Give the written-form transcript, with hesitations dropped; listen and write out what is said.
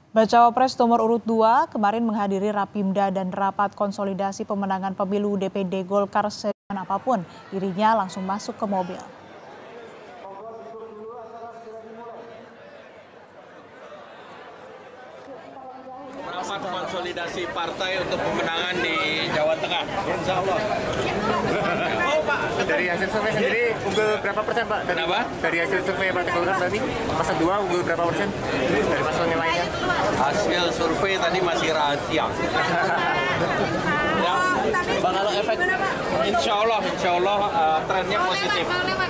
Bacawa Pres nomor urut 2 kemarin menghadiri Rapimda dan rapat konsolidasi pemenangan pemilu DPD Golkar sedang apapun, dirinya langsung masuk ke mobil. Rapat konsolidasi partai untuk pemenangan di Jawa Tengah, insya Allah. Oh Pak, dari hasil survei sendiri unggul berapa persen Pak? Kenapa? Dari hasil survei Partai Golkar tadi, paslon 2 unggul berapa persen dari paslon yang lainnya? Hasil survei tadi masih rahasia. Ya, kalau efek, insya Allah trennya positif.